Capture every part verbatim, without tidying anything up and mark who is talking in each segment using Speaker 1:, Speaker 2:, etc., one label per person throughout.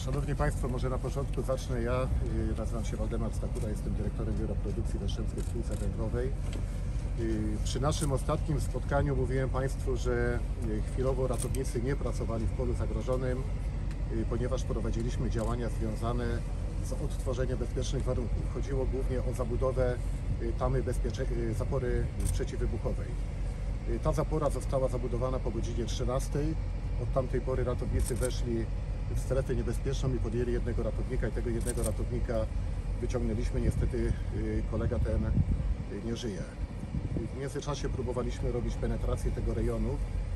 Speaker 1: Szanowni Państwo, może na początku zacznę ja. Nazywam się Waldemar Stachura, jestem dyrektorem Biura Produkcji w Jastrzębskiej Spółce Węglowej. Przy naszym ostatnim spotkaniu mówiłem Państwu, że chwilowo ratownicy nie pracowali w polu zagrożonym, ponieważ prowadziliśmy działania związane z odtworzeniem bezpiecznych warunków. Chodziło głównie o zabudowę tamy bezpiecze- zapory przeciwwybuchowej. Ta zapora została zabudowana po godzinie trzynastej. Od tamtej pory ratownicy weszli w strefę niebezpieczną i podjęli jednego ratownika i tego jednego ratownika wyciągnęliśmy. Niestety kolega ten nie żyje. W międzyczasie próbowaliśmy robić penetrację tego rejonu.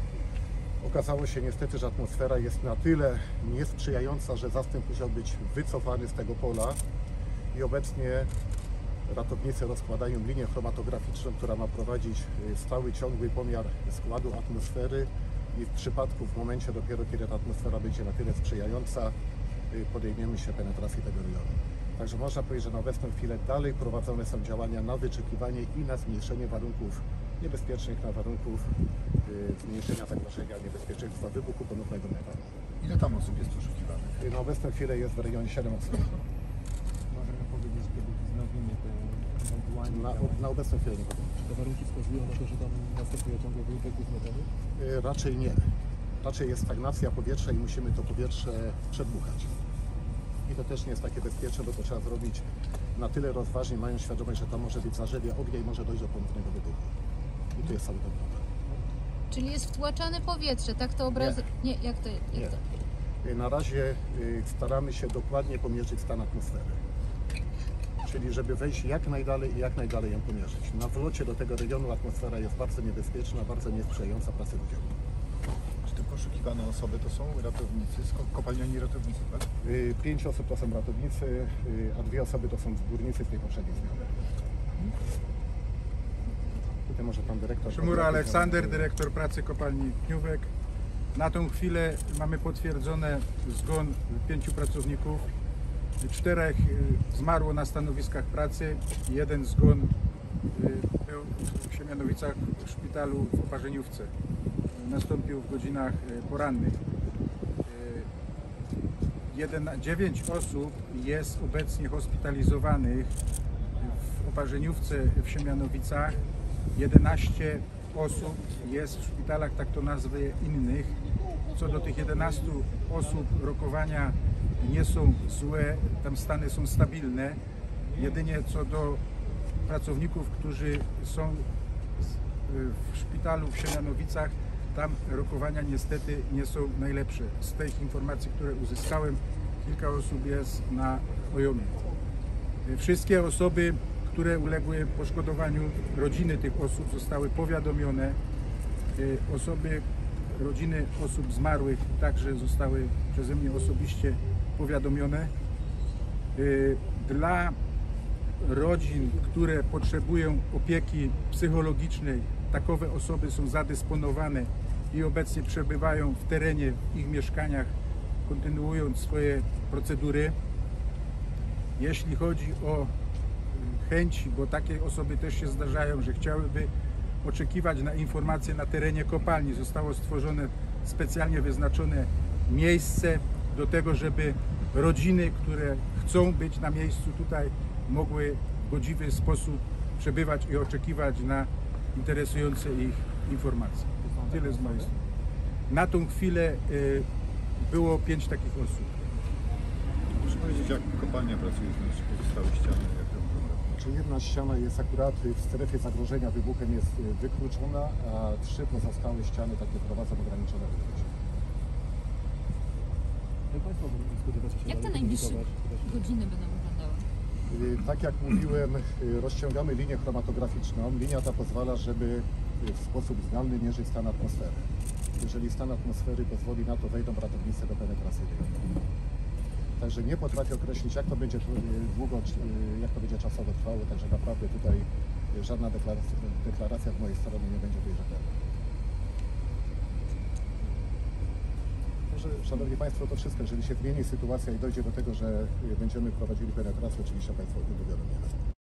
Speaker 1: Okazało się niestety, że atmosfera jest na tyle niesprzyjająca, że zastęp musiał być wycofany z tego pola i obecnie ratownicy rozkładają linię chromatograficzną, która ma prowadzić stały, ciągły pomiar składu atmosfery i w przypadku, w momencie dopiero, kiedy ta atmosfera będzie na tyle sprzyjająca, podejmiemy się penetracji tego rejonu. Także można powiedzieć, że na obecną chwilę dalej prowadzone są działania na wyczekiwanie i na zmniejszenie warunków niebezpiecznych, na warunków y, zmniejszenia zagrożenia niebezpieczeństwa wybuchu ponownego metanu.
Speaker 2: Ile tam osób jest poszukiwanych?
Speaker 1: Na obecną chwilę jest w rejonie siedem osób.
Speaker 3: Możemy powiedzieć, kiedy wznowimy te ewentualnie
Speaker 1: Na,
Speaker 3: działania.
Speaker 1: na obecną chwilę nie powiem.
Speaker 3: Czy te warunki wskazują na to, że tam następuje ciągłe wybuch metanu?
Speaker 1: Y, Raczej nie. Raczej jest stagnacja powietrza i musimy to powietrze przedmuchać. I to też nie jest takie bezpieczne, bo to trzeba zrobić na tyle rozważnie, mając świadomość, że tam może być zarzewia ognia i może dojść do ponownego wybuchu. I tu jest cały ten problem.
Speaker 4: Czyli jest wtłaczane powietrze, tak to obraz... Nie, nie jak to jak
Speaker 1: Nie.
Speaker 4: to?
Speaker 1: Y, Na razie y, staramy się dokładnie pomierzyć stan atmosfery. Czyli żeby wejść jak najdalej i jak najdalej ją pomierzyć. Na wlocie do tego rejonu atmosfera jest bardzo niebezpieczna, bardzo niesprzyjająca pracy ludziom.
Speaker 2: Czy te poszukiwane osoby to są ratownicy, sko- kopalniani ratownicy, tak?
Speaker 1: Y, Pięć osób to są ratownicy, y, a dwie osoby to są górnicy z tej poprzedniej zmiany. Tutaj może pan dyrektor...
Speaker 5: Szymura Aleksander, dyrektor pracy kopalni Pniówek. Na tą chwilę mamy potwierdzone zgon pięciu pracowników. Czterech y, zmarło na stanowiskach pracy. Jeden zgon y, był w Siemianowicach w szpitalu w Oparzeniówce. Y, Nastąpił w godzinach y, porannych. Y, jeden, dziewięć osób jest obecnie hospitalizowanych w Oparzeniówce w Siemianowicach. jedenaście osób jest w szpitalach, tak to nazwę, innych. Co do tych jedenastu osób, rokowania nie są złe, tam stany są stabilne. Jedynie co do pracowników, którzy są w szpitalu w Siemianowicach, tam rokowania niestety nie są najlepsze. Z tych informacji, które uzyskałem, kilka osób jest na ojomie. Wszystkie osoby, które uległy poszkodowaniu, rodziny tych osób zostały powiadomione. Osoby, rodziny osób zmarłych także zostały przeze mnie osobiście powiadomione. Dla rodzin, które potrzebują opieki psychologicznej, takowe osoby są zadysponowane i obecnie przebywają w terenie, w ich mieszkaniach, kontynuując swoje procedury. Jeśli chodzi o chęci, bo takie osoby też się zdarzają, że chciałyby oczekiwać na informacje na terenie kopalni, zostało stworzone specjalnie wyznaczone miejsce do tego, żeby rodziny, które chcą być na miejscu tutaj, mogły w godziwy sposób przebywać i oczekiwać na interesujące ich informacje. Tyle z mojej strony. Na tą chwilę y, było pięć takich osób.
Speaker 2: Proszę powiedzieć, jak kopalnia pracuje z pozostałych ścian, jak to wygląda?
Speaker 1: Czy jedna ściana jest akurat w strefie zagrożenia wybuchem jest wykluczona, a trzy pozostałe ściany takie prowadzą ograniczone wyklucie.
Speaker 3: Jak Państwo spodziewacie się
Speaker 4: Jak te
Speaker 3: dalej
Speaker 4: najbliższe
Speaker 3: komunikować?
Speaker 4: godziny będą wyglądały?
Speaker 1: Y, Tak jak mówiłem, y, rozciągamy linię chromatograficzną. Linia ta pozwala, żeby y, w sposób zdalny mierzyć stan atmosfery. Jeżeli stan atmosfery pozwoli na to, wejdą ratownicy do penetracji rejonu. Także nie potrafię określić, jak to będzie y, długo, czy, y, jak to będzie czasowo trwało, także naprawdę tutaj y, żadna deklaracja, deklaracja z mojej strony nie będzie tutaj rzetelna. Także, Szanowni Państwo, to wszystko. Jeżeli się zmieni sytuacja i dojdzie do tego, że y, będziemy prowadzili penetrację, oczywiście Państwo o tym powiadomię.